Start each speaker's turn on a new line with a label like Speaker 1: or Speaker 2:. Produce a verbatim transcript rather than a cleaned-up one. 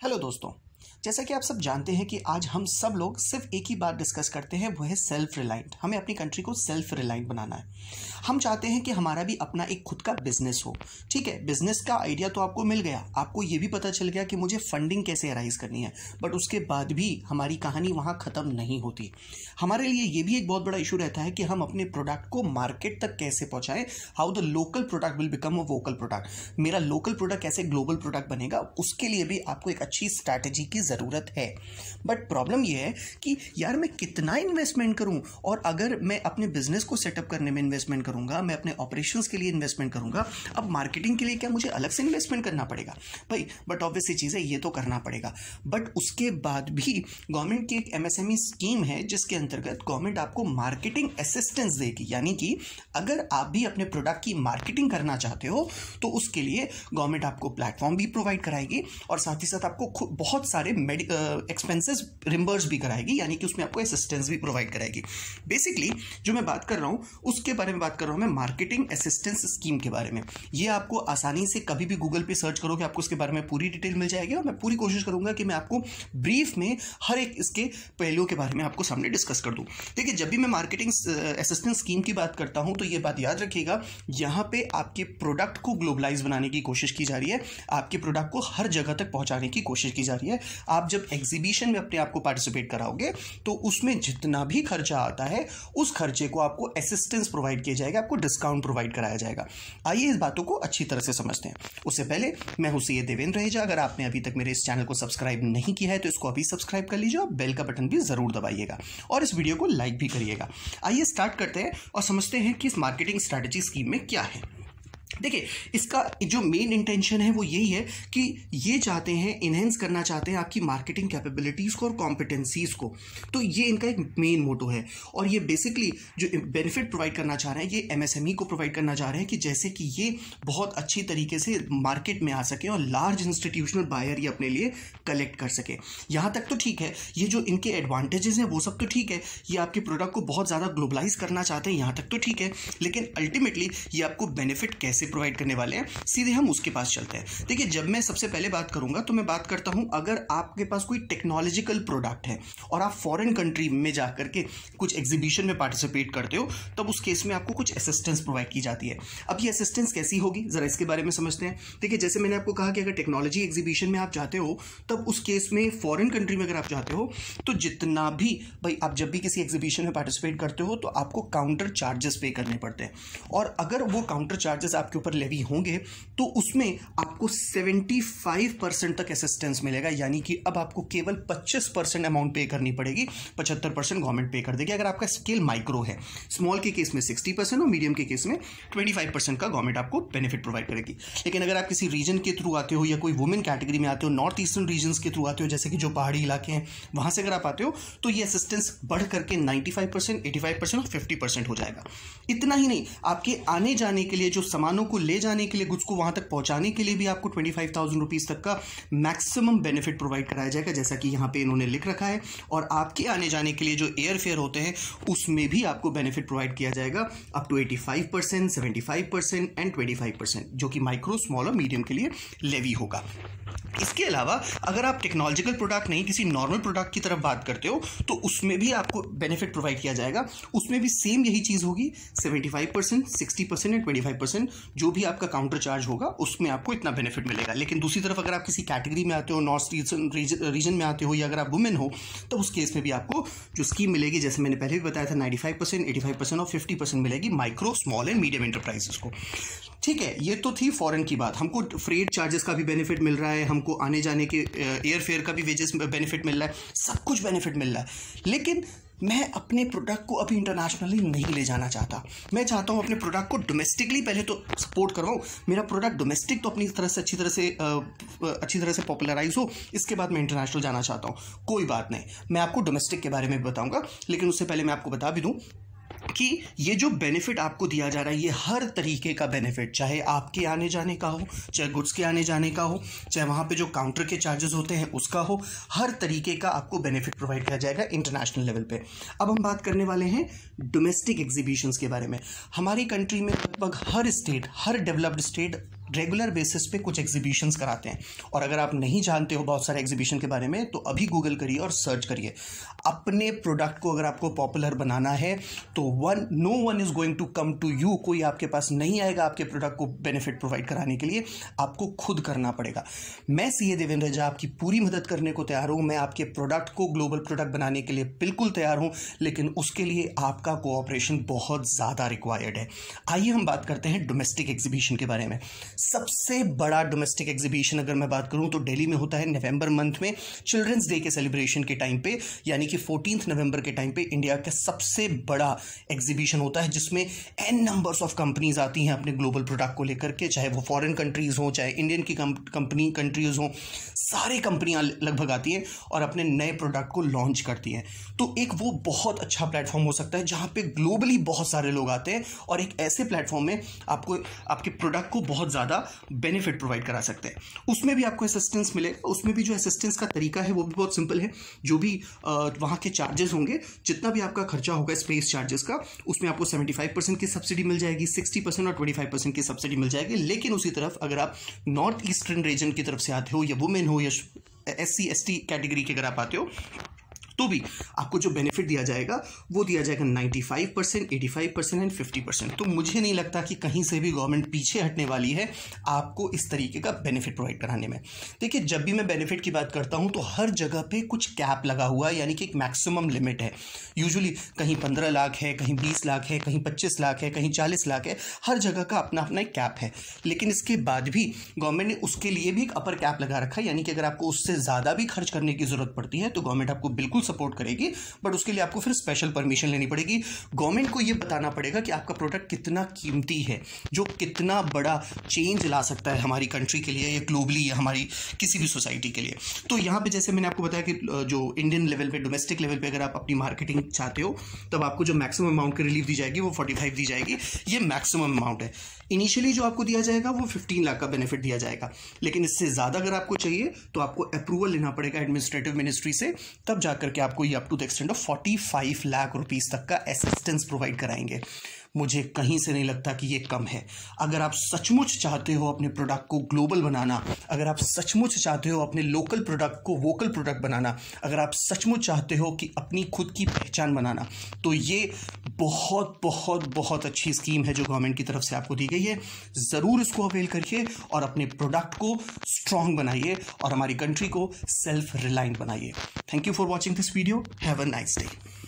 Speaker 1: Hello दोस्तों, जैसा कि आप सब जानते हैं कि आज हम सब लोग सिर्फ एक ही बात डिस्कस करते हैं, वो है सेल्फ रिलायंट। हमें अपनी कंट्री को सेल्फ रिलायंट बनाना है। हम चाहते हैं कि हमारा भी अपना एक खुद का बिजनेस हो। ठीक है, बिजनेस का आइडिया तो आपको मिल गया, आपको ये भी पता चल गया कि मुझे फंडिंग कैसे अराइज करनी है, बट उसके बाद भी हमारी कहानी वहाँ ख़त्म नहीं होती। हमारे लिए ये भी एक बहुत बड़ा इशू रहता है कि हम अपने प्रोडक्ट को मार्केट तक कैसे पहुँचाएं। How the local product will become a vocal product. मेरा लोकल प्रोडक्ट कैसे ग्लोबल प्रोडक्ट बनेगा, उसके लिए भी आपको एक अच्छी स्ट्रैटेजी की ज़रूरत है। बट प्रॉब्लम यह है कि यार मैं कितना इन्वेस्टमेंट करूं, और अगर मैं अपने बिजनेस को सेटअप करने में इन्वेस्टमेंट करूंगा, मैं अपने ऑपरेशंस के लिए इन्वेस्टमेंट करूंगा, अब मार्केटिंग के लिए क्या मुझे अलग से इन्वेस्टमेंट करना पड़ेगा भाई? बट ऑब्वियसली चीज़ है, ये तो करना पड़ेगा। बट उसके बाद भी गवर्नमेंट की एक एमएसएमई स्कीम है जिसके अंतर्गत गवर्नमेंट आपको मार्केटिंग असिस्टेंस देगी। यानी कि अगर आप भी अपने प्रोडक्ट की मार्केटिंग करना चाहते हो तो उसके लिए गवर्नमेंट आपको प्लेटफॉर्म भी प्रोवाइड कराएगी और साथ ही साथ आपको बहुत सारे एक्सपेंसेस रिम्बर्स भी कराएगी, यानी कि उसमें आपको असिस्टेंस भी प्रोवाइड कराएगी। बेसिकली जो मैं बात कर रहा हूँ उसके बारे में बात कर रहा हूँ मैं, मार्केटिंग असिस्टेंस स्कीम के बारे में। ये आपको आसानी से कभी भी गूगल पे सर्च करोगे, आपको इसके बारे में पूरी डिटेल मिल जाएगी और मैं पूरी कोशिश करूंगा कि मैं आपको ब्रीफ में हर एक इसके पहलुओं के बारे में आपको सामने डिस्कस कर दूं। देखिए, जब भी मैं मार्केटिंग असिस्टेंस स्कीम की बात करता हूं तो ये बात याद रखिएगा, यहाँ पे आपके प्रोडक्ट को ग्लोबलाइज बनाने की कोशिश की जा रही है, आपके प्रोडक्ट को हर जगह तक पहुंचाने की कोशिश की जा रही है। आप जब एग्जीबिशन में अपने आप को पार्टिसिपेट कराओगे तो उसमें जितना भी खर्चा आता है उस खर्चे को आपको असिस्टेंस प्रोवाइड किया जाएगा, आपको डिस्काउंट प्रोवाइड कराया जाएगा। आइए इस बातों को अच्छी तरह से समझते हैं। उससे पहले मैं हूं सी ए देवेंद्र रहेजा। अगर आपने अभी तक मेरे इस चैनल को सब्सक्राइब नहीं किया है तो इसको अभी सब्सक्राइब कर लीजिए और बेल का बटन भी जरूर दबाइएगा और इस वीडियो को लाइक भी करिएगा। आइए स्टार्ट करते हैं और समझते हैं कि इस मार्केटिंग स्ट्रैटेजी स्कीम में क्या है। देखिए, इसका जो मेन इंटेंशन है वो यही है कि ये चाहते हैं, इनहेंस करना चाहते हैं आपकी मार्केटिंग कैपेबिलिटीज़ को और कॉम्पिटेंसीज़ को। तो ये इनका एक मेन मोटो है और ये बेसिकली जो बेनिफिट प्रोवाइड करना चाह रहे हैं ये एमएसएमई को प्रोवाइड करना चाह रहे हैं कि जैसे कि ये बहुत अच्छी तरीके से मार्केट में आ सके और लार्ज इंस्टीट्यूशनल बायर ये अपने लिए कलेक्ट कर सके। यहाँ तक तो ठीक है, ये जो इनके एडवांटेजेस हैं वो सब तो ठीक है, ये आपके प्रोडक्ट को बहुत ज़्यादा ग्लोबलाइज करना चाहते हैं, यहाँ तक तो ठीक है। लेकिन अल्टीमेटली ये आपको बेनिफिट कैसे प्रोवाइड करने वाले हैं, सीधे हम उसके पास चलते हैं। देखिए, जब मैं सबसे पहले बात करूंगा तो मैं बात करता हूं, अगर आपके पास कोई टेक्नोलॉजिकल प्रोडक्ट है और आप फॉरेन कंट्री में जाकर के कुछ एग्जीबिशन में पार्टिसिपेट करते हो, तब उस केस में आपको कुछ असिस्टेंस प्रोवाइड की जाती है। अब ये असिस्टेंस कैसी होगी, जरा इसके बारे में समझते हैं। देखिए, जैसे मैंने आपको कहा कि अगर टेक्नोलॉजी एग्जीबिशन में आप जाते हो, तब उस केस में फॉरेन कंट्री में अगर आप जाते हो तो जितना भी भाई आप जब भी किसी एग्जीबिशन में पार्टिसिपेट करते हो तो आपको काउंटर चार्जेस पे करने पड़ते हैं, और अगर वो काउंटर चार्जेस आपके ऊपर लेवी होंगे तो उसमें आपको पचहत्तर परसेंट तक असिस्टेंस मिलेगा। यानी कि अब आपको केवल पच्चीस परसेंट अमाउंट पे करनी पड़ेगी, पचहत्तर परसेंट गवर्नमेंट पे कर देगी। अगर आपका स्केल माइक्रो है, स्मॉल के केस में साठ परसेंट और मीडियम के केस में पच्चीस परसेंट का गवर्नमेंट आपको बेनिफिट प्रोवाइड करेगी। लेकिन अगर आप किसी रीजन के थ्रू आते हो या कोई वुमेन कैटेगरी में आते हो, नॉर्थ ईस्टर्न रीजन्स के थ्रू आते हो, जैसे कि जो पहाड़ी इलाके हैं वहां से अगर आप आते हो, तो ये असिस्टेंस बढ़ करके पचानवे परसेंट, पचासी परसेंट और पचास परसेंट हो जाएगा। इतना ही नहीं, आपके आने जाने के लिए, जो सामानों को ले जाने के लिए, गुड्स को वहां तक पहुंचाने के लिए भी आपको पच्चीस हज़ार रुपीस तक का मैक्सिमम बेनिफिट प्रोवाइड कराया जाएगा, जैसा कि यहां पे इन्होंने लिख रखा है। और आपके आने जाने के लिए जो एयर फेयर होते हैं उसमें भी आपको बेनिफिट प्रोवाइड किया जाएगा अप टू पचासी परसेंट, पचहत्तर परसेंट एंड पच्चीस परसेंट, जो कि माइक्रो, स्मॉल और मीडियम के लिए लेवी होगा। इसके अलावा अगर आप टेक्नोलॉजिकल प्रोडक्ट नहीं, किसी नॉर्मल प्रोडक्ट की तरफ बात करते हो, तो उसमें भी आपको बेनिफिट प्रोवाइड किया जाएगा। उसमें भी सेम यही चीज होगी, पचहत्तर परसेंट, साठ परसेंट एंड पच्चीस परसेंट जो भी आपका काउंटर चार्ज होगा उसमें आपको इतना बेनिफिट मिलेगा। लेकिन दूसरी तरफ अगर आप किसी कैटेगरी में आते हो, नॉर्थ ईस्टर्न रीजन में आते हो, या अगर आप वुमेन हो, तो उस केस में भी आपको जो स्कीम मिलेगी, जैसे मैंने पहले भी बताया था, पचानवे परसेंट, पचासी परसेंट और पचास परसेंट मिलेगी micro, small and medium enterprises को। ठीक है, ये तो थी फॉरेन की बात। हमको फ्रेट चार्जेस का भी बेनिफिट मिल रहा है, हमको आने जाने के एयर फेयर का भी वेजेस बेनिफिट मिल रहा है, सब कुछ बेनिफिट मिल रहा है। लेकिन मैं अपने प्रोडक्ट को अभी इंटरनेशनली नहीं ले जाना चाहता। मैं चाहता हूं अपने प्रोडक्ट को डोमेस्टिकली पहले तो सपोर्ट करवाऊं, मेरा प्रोडक्ट डोमेस्टिक तो अपनी तरह से अच्छी तरह से अच्छी तरह से पॉपुलराइज हो, इसके बाद मैं इंटरनेशनल जाना चाहता हूं। कोई बात नहीं, मैं आपको डोमेस्टिक के बारे में बताऊंगा, लेकिन उससे पहले मैं आपको बता भी दूं कि ये जो बेनिफिट आपको दिया जा रहा है, ये हर तरीके का बेनिफिट, चाहे आपके आने जाने का हो, चाहे गुड्स के आने जाने का हो, चाहे वहाँ पे जो काउंटर के चार्जेस होते हैं उसका हो, हर तरीके का आपको बेनिफिट प्रोवाइड किया जाएगा इंटरनेशनल लेवल पे। अब हम बात करने वाले हैं डोमेस्टिक एग्जीबिशंस के बारे में। हमारी कंट्री में लगभग हर स्टेट, हर डेवलप्ड स्टेट रेगुलर बेसिस पे कुछ एग्जीबिशंस कराते हैं। और अगर आप नहीं जानते हो बहुत सारे एग्जीबिशन के बारे में तो अभी गूगल करिए और सर्च करिए। अपने प्रोडक्ट को अगर आपको पॉपुलर बनाना है तो one no one is going to come to you, कोई आपके पास नहीं आएगा आपके प्रोडक्ट को बेनिफिट प्रोवाइड कराने के लिए, आपको खुद करना पड़ेगा। मैं सीए देवेंद्र झा आपकी पूरी मदद करने को तैयार हूं। मैं आपके प्रोडक्ट को ग्लोबल प्रोडक्ट बनाने के लिए बिल्कुल तैयार हूं, लेकिन उसके लिए आपका कोऑपरेशन बहुत ज़्यादा रिक्वायर्ड है। आइए हम बात करते हैं डोमेस्टिक एग्जीबिशन के बारे में। सबसे बड़ा डोमेस्टिक एग्जीबिशन अगर मैं बात करूं तो दिल्ली में होता है नवंबर मंथ में, चिल्ड्रंस डे के सेलिब्रेशन के टाइम पे, यानी कि फोर्टीन्थ नवंबर के टाइम पे इंडिया का सबसे बड़ा एग्जीबिशन होता है, जिसमें एन नंबर्स ऑफ कंपनीज आती हैं अपने ग्लोबल प्रोडक्ट को लेकर के, चाहे वो फॉरेन कंट्रीज हो चाहे इंडियन की कंपनी कंट्रीज हो, सारी कंपनियां लगभग आती हैं और अपने नए प्रोडक्ट को लॉन्च करती हैं। तो एक वो बहुत अच्छा प्लेटफॉर्म हो सकता है जहां पे ग्लोबली बहुत सारे लोग आते हैं और एक ऐसे प्लेटफॉर्म में आपको आपके प्रोडक्ट को बहुत ज़्यादा बेनिफिट प्रोवाइड करा सकते हैं। उसमें भी आपको असिस्टेंस मिलेगा। उसमें भी जो असिस्टेंस का तरीका है वो भी बहुत सिंपल है। जो भी वहाँ के चार्जेस होंगे, जितना भी आपका खर्चा होगा स्पेस चार्जेस का, उसमें आपको पचहत्तर परसेंट की सब्सिडी मिल जाएगी, साठ परसेंट और पच्चीस परसेंट की सब्सिडी मिल जाएगी। लेकिन उसी तरफ अगर आप नॉर्थ ईस्टर्न रीजन की तरफ से आते हो या वुमेन हो या S C S T category के अगर आप आते हो तो भी आपको जो बेनिफिट दिया जाएगा वो दिया जाएगा पचानवे परसेंट, पचासी परसेंट एंड पचास परसेंट। तो मुझे नहीं लगता कि कहीं से भी गवर्नमेंट पीछे हटने वाली है आपको इस तरीके का बेनिफिट प्रोवाइड कराने में। देखिए, जब भी मैं बेनिफिट की बात करता हूं तो हर जगह पे कुछ कैप लगा हुआ है, यानी कि एक मैक्सिमम लिमिट है। यूजुअली कहीं पंद्रह लाख है, कहीं बीस लाख है, कहीं पच्चीस लाख है, कहीं चालीस लाख है। हर जगह का अपना अपना एक कैप है। लेकिन इसके बाद भी गवर्नमेंट ने उसके लिए भी एक अपर कैप लगा रखा है, यानी कि अगर आपको उससे ज़्यादा भी खर्च करने की ज़रूरत पड़ती है तो गवर्नमेंट आपको बिल्कुल सपोर्ट करेगी, बट उसके लिए आपको फिर स्पेशल परमिशन लेनी पड़ेगी। गवर्नमेंट को यह बताना पड़ेगा कि आपका प्रोडक्ट कितना कीमती है, जो कितना बड़ा चेंज ला सकता है हमारी कंट्री के लिए या ग्लोबली या हमारी किसी भी सोसाइटी के लिए। तो यहाँ पे जैसे मैंने आपको बताया कि जो इंडियन लेवल पे, डोमेस्टिक लेवल पे अगर आप अपनी मार्केटिंग चाहते हो तब आपको जो मैक्सिमम अमाउंट की रिलीफ दी जाएगी वो पैंतालीस दी जाएगी। ये मैक्सिमम अमाउंट है। इनिशियली जो आपको दिया जाएगा वो पंद्रह लाख का बेनिफिट दिया जाएगा, लेकिन इससे ज़्यादा अगर आपको चाहिए तो आपको अप्रूवल लेना पड़ेगा एडमिनिस्ट्रेटिव मिनिस्ट्री से, तब जाकर के आपको ये up to the extent of पैंतालीस लाख रुपीस तक का असिस्टेंस प्रोवाइड कराएंगे। मुझे कहीं से नहीं लगता कि ये कम है। अगर आप सचमुच चाहते हो अपने प्रोडक्ट को ग्लोबल बनाना, अगर आप सचमुच चाहते हो अपने लोकल प्रोडक्ट को वोकल प्रोडक्ट बनाना, अगर आप सचमुच चाहते हो कि अपनी खुद की पहचान बनाना, तो ये बहुत बहुत बहुत अच्छी स्कीम है जो गवर्नमेंट की तरफ से आपको दी गई है। ज़रूर इसको अवेल करिए और अपने प्रोडक्ट को स्ट्रॉन्ग बनाइए और हमारी कंट्री को सेल्फ रिलायंट बनाइए। Thank you for watching this video. Have a nice day.